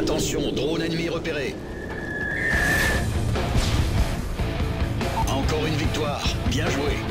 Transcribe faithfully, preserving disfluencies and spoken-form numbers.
Attention, drone ennemi repéré. Encore une victoire. Bien joué.